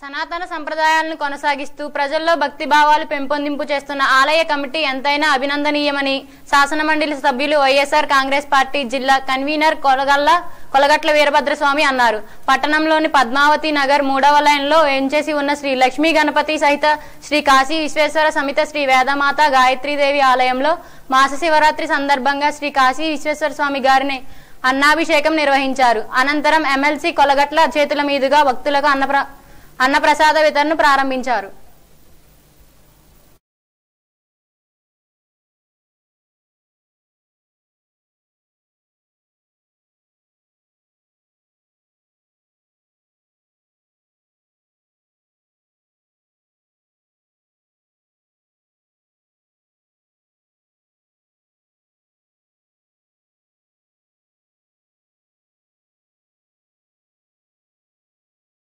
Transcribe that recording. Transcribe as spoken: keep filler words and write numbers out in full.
సనాతన సంప్రదాయాలను కొనసాగిస్తూ ప్రజల్లో భక్తి భావాలు పెంపొందింపు చేస్తున్న ఆలయ కమిటీ ఎంతైనా అభినందనీయమని శాసనమండలి సభ్యులు వైఎస్ఆర్ కాంగ్రెస్ పార్టీ జిల్లా కన్వీనర్ కొలగల్ల కొలగట్ల వీరభద్రస్వామి అన్నారు. పట్టణంలోని పద్మావతి నగర్ మూడవ లైన్లో వేంచేసి ఉన్న శ్రీ లక్ష్మీ గణపతి సహిత శ్రీ కాశీ విశ్వేశ్వర సమిత శ్రీ వేదమాత గాయత్రీదేవి ఆలయంలో మాస శివరాత్రి సందర్భంగా శ్రీ కాశీ విశ్వేశ్వర స్వామి గారిని అన్నాభిషేకం నిర్వహించారు. అనంతరం ఎమ్మెల్సీ కొలగట్ల చేతుల మీదుగా భక్తులకు అన్నప్ర అన్నప్రసాద వితరణ ప్రారంభించారు.